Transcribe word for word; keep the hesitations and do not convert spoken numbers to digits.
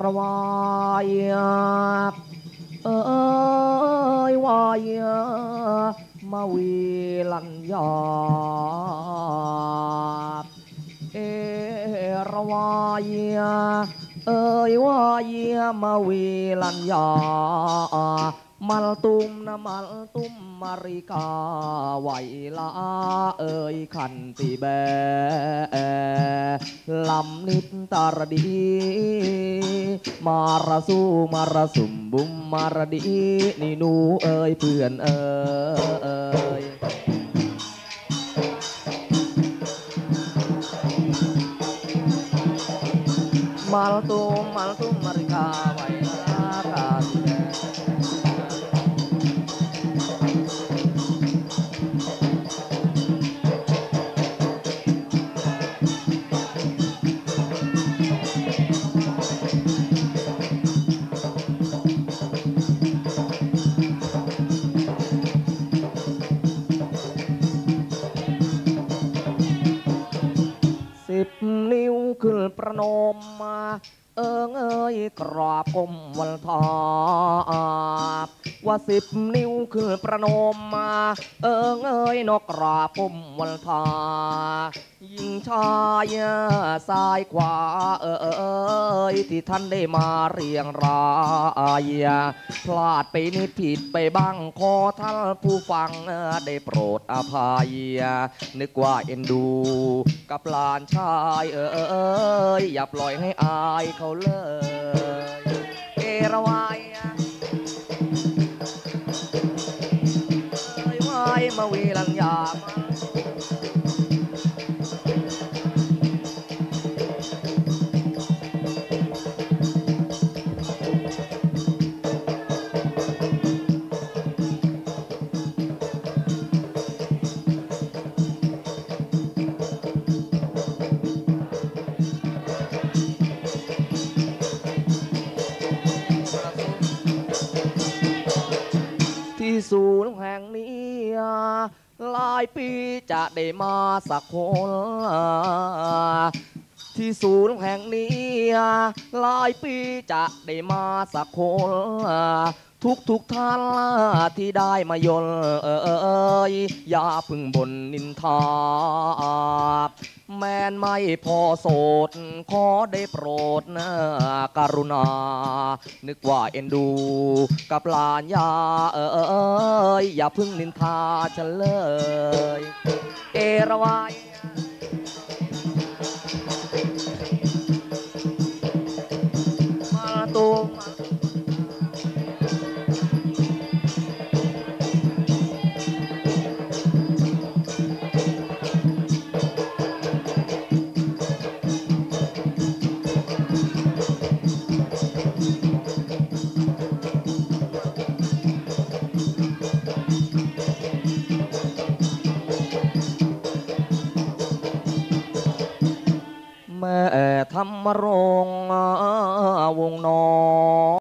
ระวายเอ้ยวายมาวีลัญญาเอระวายเอ้ยวายมาวีลัญญามัลตุมนะมัลตุมมาริกาไวลาเอ่ยขันติแบลำนิดตารดีมารสูมารสุมบุมมารดีนี่หนูเอ่ยเพื่อนเอ่ยมัลตุมมัลตุมมาริกาไวลากาติแบสิบนิ้วขึ้นประนมมาเอิงเอ้ยกราบก้มวันทาว่าสิบนิ้วขึ้นประนมมาเอิงเอ้ยนกกราบก้มวันทายิงชายซ้ายขวาเออเอ้ยที่ท่านได้มาเรียงรายพลาดไปนิดผิดไปบ้างขอท่านผู้ฟังได้โปรดอภัยนึกว่าเอ็นดูกับหลานชายเออเอ้ยอย่าปล่อยให้อายเขาเลยเอระวายเอ้ยวายมาวีลัญญาที่ศูนย์แห่งนี้หลายปีจะได้มาสักคนที่ศูนย์แห่งนี้หลายปีจะได้มาสักคนทุกทุกท่านที่ได้มายนเอยอย่าพึ่งบ่นนินทาแม้นไม่พอโสดขอได้โปรดนะกรุณานึกว่าเอ็นดูกับหลานยาเอยอย่าพึ่งนินทาฉันเลยเอระวายมาตูมแม่ธรรมรงวงนอ